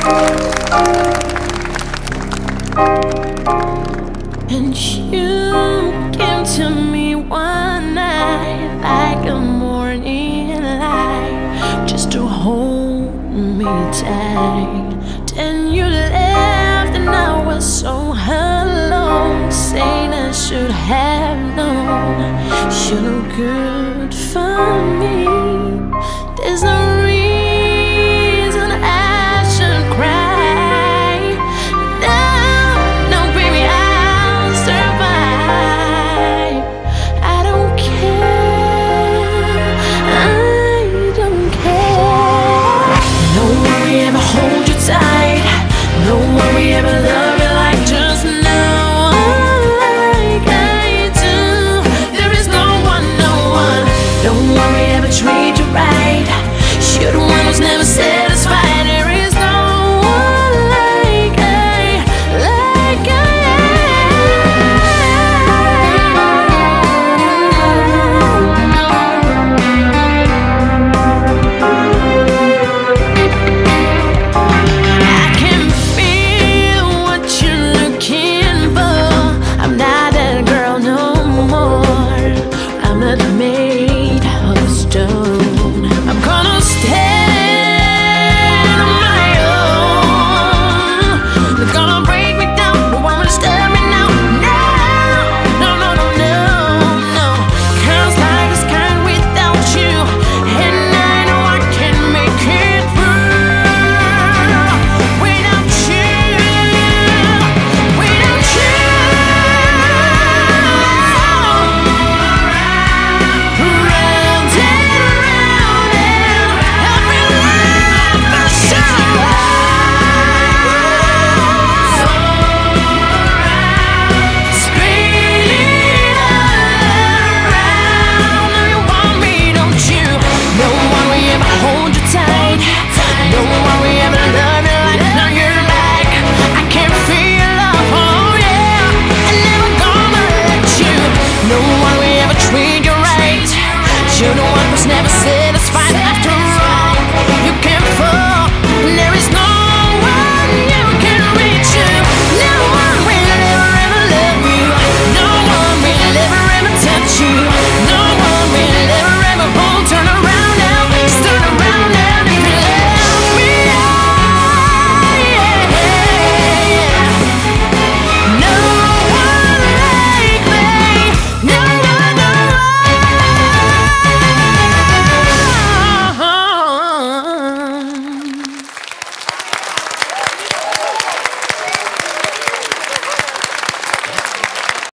And you came to me one night like a morning light, just to hold me tight. Then you left and I was so alone, saying I should have known you're no good for me. There's no